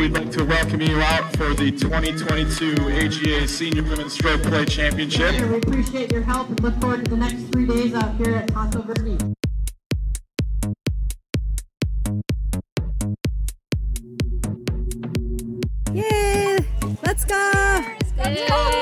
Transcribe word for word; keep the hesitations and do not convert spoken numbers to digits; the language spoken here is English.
we'd like to welcome you out for the twenty twenty-two A G A Senior Women's Stroke Play Championship. We appreciate your help and look forward to the next three days out here at Taco Verde. Yay! Let's go! Let's go!